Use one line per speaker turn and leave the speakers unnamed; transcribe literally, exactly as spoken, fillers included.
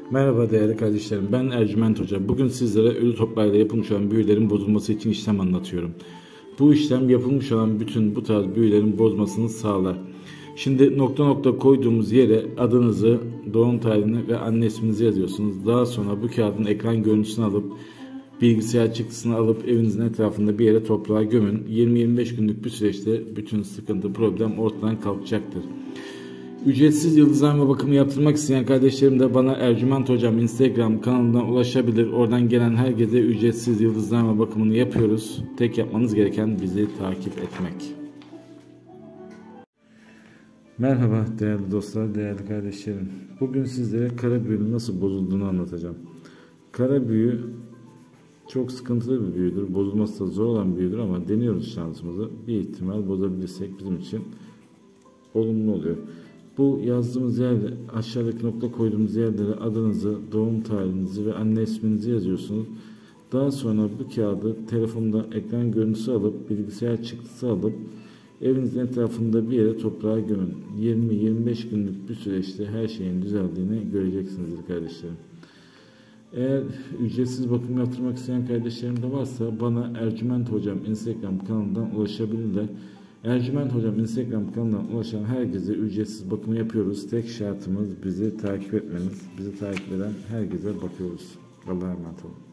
Merhaba değerli kardeşlerim, ben Ercüment Hoca. Bugün sizlere ölü toprağıyla yapılmış olan büyülerin bozulması için işlem anlatıyorum. Bu işlem yapılmış olan bütün bu tarz büyülerin bozmasını sağlar. Şimdi nokta nokta koyduğumuz yere adınızı, doğum tarihini ve anne isminizi yazıyorsunuz. Daha sonra bu kağıdın ekran görüntüsünü alıp bilgisayar çıktısını alıp evinizin etrafında bir yere toprağa gömün. yirmi yirmi beş günlük bir süreçte bütün sıkıntı, problem ortadan kalkacaktır. Ücretsiz yıldızlama bakımı yaptırmak isteyen kardeşlerim de bana Ercüment Hocam Instagram kanalından ulaşabilir. Oradan gelen herkese ücretsiz yıldızlama bakımını yapıyoruz. Tek yapmanız gereken bizi takip etmek. Merhaba değerli dostlar, değerli kardeşlerim. Bugün sizlere kara büyünün nasıl bozulduğunu anlatacağım. Kara büyü çok sıkıntılı bir büyüdür. Bozulması da zor olan bir büyüdür ama deniyoruz şansımızı. Bir ihtimal bozabilirsek bizim için olumlu oluyor. Bu yazdığımız yerde, aşağıdaki nokta koyduğumuz yerlere adınızı, doğum tarihinizi ve anne isminizi yazıyorsunuz. Daha sonra bu kağıdı telefonda ekran görüntüsü alıp, bilgisayar çıktısı alıp evinizin etrafında bir yere toprağa gömün. yirmi yirmi beş günlük bir süreçte her şeyin düzeldiğini göreceksinizdir kardeşlerim. Eğer ücretsiz bakım yaptırmak isteyen kardeşlerim de varsa bana Ercüment Hocam Instagram kanalından ulaşabilirler. Ercüment Hocam Instagram kanalından ulaşan herkese ücretsiz bakımı yapıyoruz. Tek şartımız bizi takip etmeniz. Bizi takip eden herkese bakıyoruz. Allah'a emanet olun.